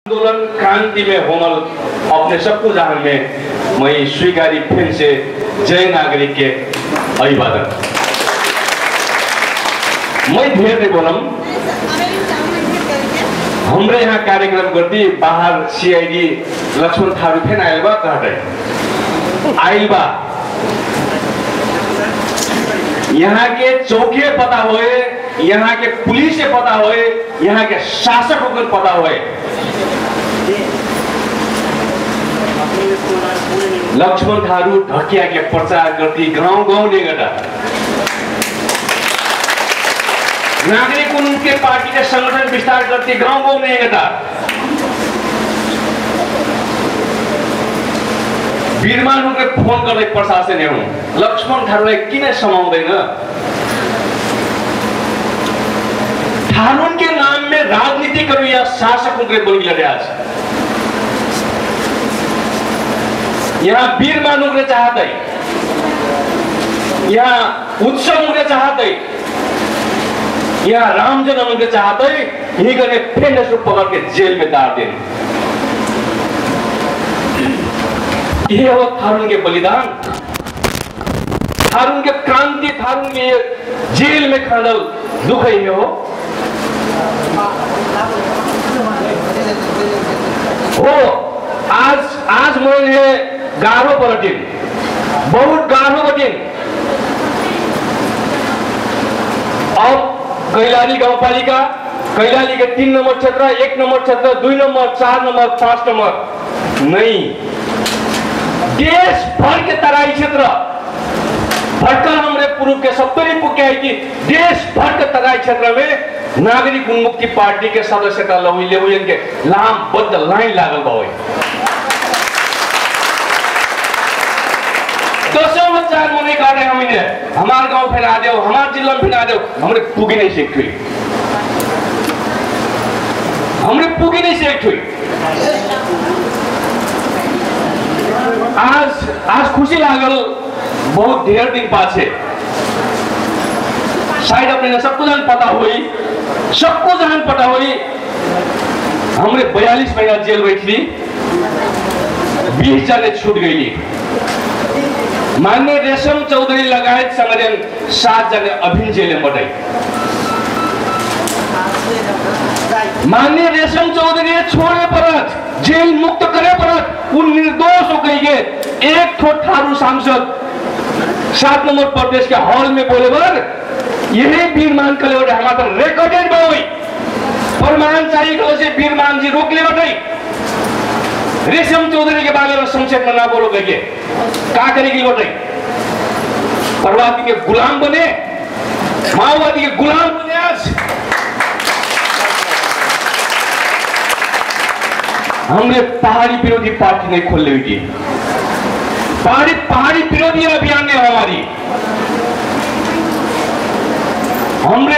आंदोलन क्रांति में होमल अपने सबको जहां में मैं स्वीकारी फिर से जय नागरिक के अभिवादन। मैं ढेर नहीं बोलम, हमरे यहाँ कार्यक्रम करती बाहर सीआईडी लक्ष्मण थारू फेन आयल बा कहते आयल बा यहाँ के चौकी पता होए, यहाँ के पुलिस से पता होए, यहाँ के शासक को पता होए। लक्ष्मण थारू ढकिया के प्रचार करती गांव गांव ले गटा नागरिक उनके पार्टी के संगठन विस्तार करती गांव गांव नहीं गटा वीरमान के फोन कर प्रशासन हूँ लक्ष्मण थारूलाई किन समाउँदैन? थारून के नाम में राजनीति करो या शासकों के बोलिए आज यहाँ वीर मानुग्रे चाहते, यहाँ उत्सव मुझे चाहते, यहाँ राम जन्म मुझे चाहते, यही करने फेंड से पकड़ के जेल में डाल दें। ये हो थारून के बलिदान, थारून के क्रांति, थारून के जेल में खड़ल दुख ही हो। आज मैंने गारो पलटिन, बहुत गारो बटिन। अब कैलाली गाउँपालिका, कैलाली के 3 नंबर क्षेत्र, 1 नंबर क्षेत्र, 2 नंबर, 4 नंबर, 5 नंबर नहीं, देश भर के तराई क्षेत्र भटकर हमरे पूर्व के 70 पुक्या कि देश भर के तराई क्षेत्र में नागरिक उन्मुक्ति पार्टी के सदस्यता लहुले के लाम बद्ध लाइन लागल बा। 10 हजार मने काटे हमने हमार गांव फिरा दे, हमार जिला में फिरा दे, हमरे पुगी नहीं सीख हुई, हमरे पुगी नहीं सीख हुई। आज खुशी लागल बहुत ढेर दिन पाछे शायद अपने सबको जान पता हुई, सबको जान पता हुई हमरे 42 महीना जेल बैठी, 20 जने छूट गई। माननीय रेशम चौधरी लगायत संगठन 7 जने अभी जेल में बटाई। माननीय रेशम चौधरी छोड़े परत, जेल मुक्त करे परत, उन निर्दोष हो गई के एक ठो थारू सांसद 7 नंबर प्रदेश के हॉल में बोले बर यही वीरमान कले हमारा रिकॉर्डेड बाई प्रमाण चाहिए से वीरमान जी रोक ले बटाई। रेशम चौधरी के बारे में संक्षेप में ना बोलो कहिए क्या करेगी बटाई? परवादी के गुलाम बने, माओवादी के गुलाम बने। आज हमने पहाड़ी विरोधी पार्टी नहीं खोल ली थी, पहाड़ी विरोधी अभियान ने हमारी हमने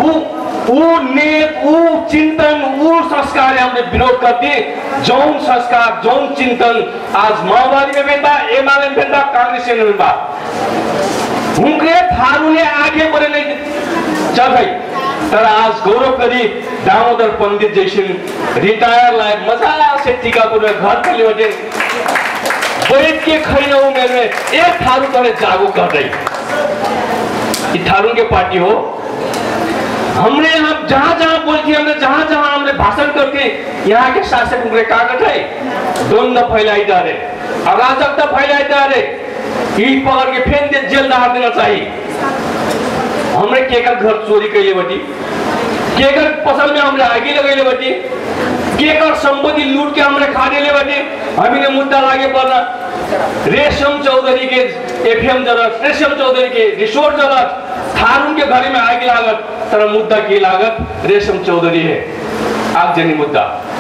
वो चिंतन, वो संस्कार हमने विरोध करते। जौन संस्कार, जौन चिंतन आज माओवादी में बेटा, एमआरएम बेटा, कांग्रेस में बेटा, उनके थारू ने आगे बढ़े नहीं चल भाई। तर आज गौरव करी दामोदर पंडित जैसे रिटायर लाइफ मजा से टीकापुर में घर खोले बटे बैठ के खरीद उमेर में एक थारू करे जागो कर रही। थारू के पार्टी हो, हमने यहाँ जहां बोलती, हमने जहां हमने भाषण करके यहाँ के शासक उनके कागज है द्वंद्व फैलाई जा रहे, अराजकता फैलाई जा रहे, ईट पकड़ के फेंक जेल डाल देना चाहिए। हमने केकर घर चोरी कैले बटी, केकर फसल में हमने आगे लगैले बटी, केकर संपत्ति लूट के हमने खा ले बटी। हमने मुद्दा लागे पड़ना रेशम चौधरी के एफएम जरूरत, रेशम चौधरी के रिसोर्ट जरूरत, थारू के घर में आगे लागत, तर मुद्दा की लागत रेशम चौधरी है। आगजनी मुद्दा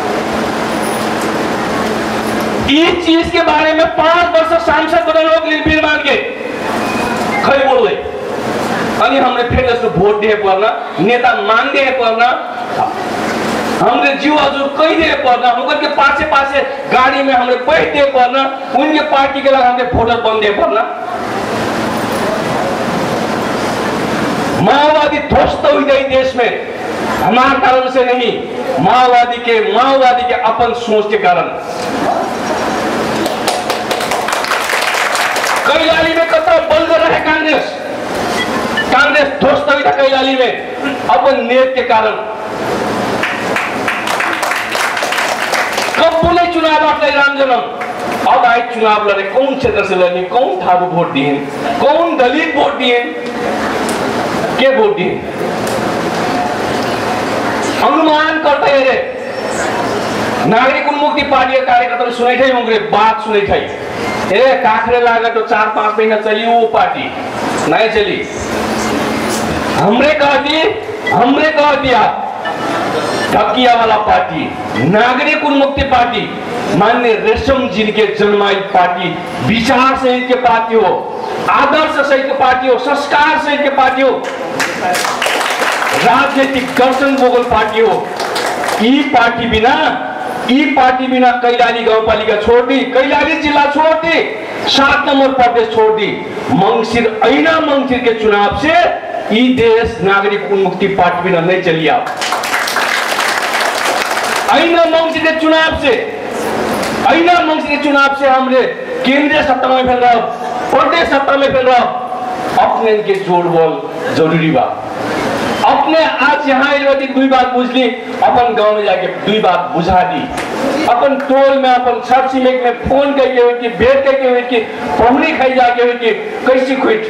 इस चीज के बारे में 5 वर्ष सांसद बने लोग वीर मान के खै बोल रहे, अनि हमने फिर उसको वोट दिए पड़ना, नेता मान दिए पड़ना, हमने जीव हजुर कही दिए पड़ना, उनके पासे गाड़ी में हमने बैठ दिए पड़ना, उनके पार्टी के लगा हमने वोटर बन दिए पड़ना। माओवादी ध्वस्त हुई गई देश में, हमारे कारण से नहीं, माओवादी के अपन सोच के कारण। कैलाली में कतरा बल कर रहे कांग्रेस ध्वस्त हुई था कैलाली में अपन नेत के कारण। कब बोले चुनाव आपका राम जन्म, अब आए चुनाव लड़े, कौन क्षेत्र से लड़े, कौन थारू वोट दिए, कौन दलित वोट दिए, के वोट दिए, अनुमान करते हैं। नागरिक उन्मुक्ति पार्टी के कार्यकर्ता सुने थे होंगे, बात सुने थे, काखरे लागा तो 4-5 महीना चली वो पार्टी नहीं चली। हमरे कह दिया ढकिया वाला पार्टी, नागरिक उन्मुक्ति पार्टी, माननीय रेशम जी के जन्माई पार्टी, विचार सहित के पार्टी हो, आदर्श सहित के पार्टी हो, संस्कार सहित के पार्टी हो, राजनीतिक दर्शन बोगल पार्टी हो। ई पार्टी बिना कैलाली गाउँपालिका छोड़ दी, कैलाली जिला छोड़ दी, 7 नंबर प्रदेश छोड़ दी। मंगसिर के चुनाव से ई देश नागरिक उन्मुक्ति पार्टी बिना नहीं चली। आप मंगसिर के चुनाव से हमने केंद्रीय सत्ता में फैल रहा, प्रदेश सत्ता में फैल रहा, अपने के जोड़ बोल जरूरी बा। अपने आज यहाँ दुई बात बुझ ली, अपन गांव में जाके दुई बात बुझा दी, अपन टोल में अपन सर छिमेक में फोन करके हुई कि भेंट करके हुई कि पहुनी खाई जाके हुई कि कैसी क्विट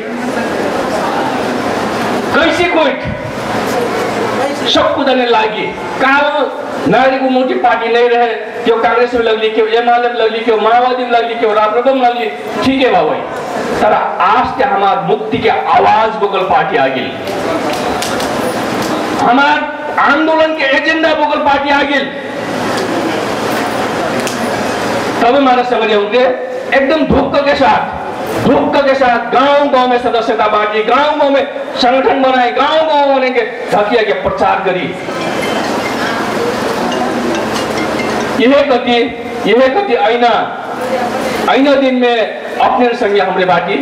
सब कुछ लागी। कहा नागरिक उन्मुक्ति पार्टी नहीं रहे, क्यों कांग्रेस में लगली, क्यों एमआलए में लगली, क्यों माओवादी में लगली, क्यों राजनीति में लगली, ठीक है भाई। तर आज के हमार मुक्ति के आवाज बगल पार्टी आ गई, हमार आंदोलन के एजेंडा बगल पार्टी आ गई। तब हमारा समझ होंगे एकदम धुक्क के साथ गांव में सदस्यता बांटी, गांव में संगठन बनाए, गांव होने के ढकिया के प्रचार करी। यह कति ऐना दिन में अपने संगे हमरे बाटी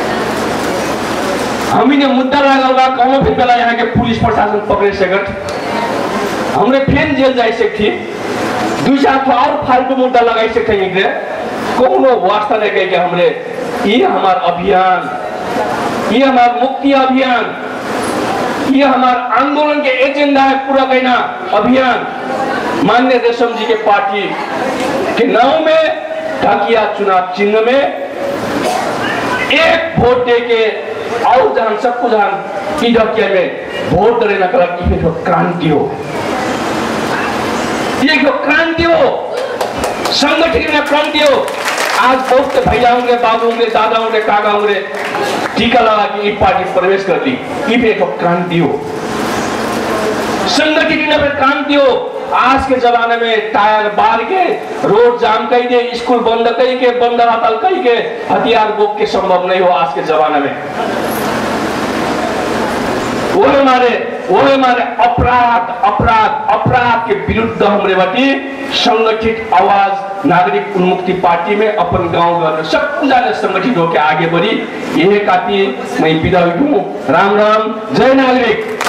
हमने मुद्दा लगा कौन फिर पहला यहाँ के पुलिस प्रशासन पकड़े सकट, हमने फिर जेल जाए सकती, 2-4 और फालतू मुद्दा लगाई सकते हैं, कोनो वास्ता नहीं कहे कि हमने ये हमार अभियान, ये हमार मुक्ति अभियान, ये हमार आंदोलन के एजेंडा है पूरा कहना अभियान। माननीय रेशम जी के पार्टी के नाम में ढकिया चुनाव चिन्ह में एक वोट दे के और जहां सबको जहां ढकिया में वोट देना करा कि फिर क्रांति हो, ये क्रांति हो, संगठन में क्रांति हो। आज बहुत भैया होंगे, बाबू होंगे, दादा होंगे, काका होंगे, टीका लगा कि एक पार्टी प्रवेश कर दी, ये एक क्रांति हो, संगठित में क्रांति हो। आज के जमाने में टायर बार के, रोड जाम कही दे, स्कूल बंद कही के, बंद हड़ताल कही के, हथियार बोक के संभव नहीं हो आज के जमाने में। वो हमारे अपराध के विरुद्ध हमरे बाटी संगठित आवाज नागरिक उन्मुक्ति पार्टी में अपन गांव सब कुछ संगठित होकर आगे बढ़ी। यह काती मैं विदा हूँ। राम राम, जय नागरिक।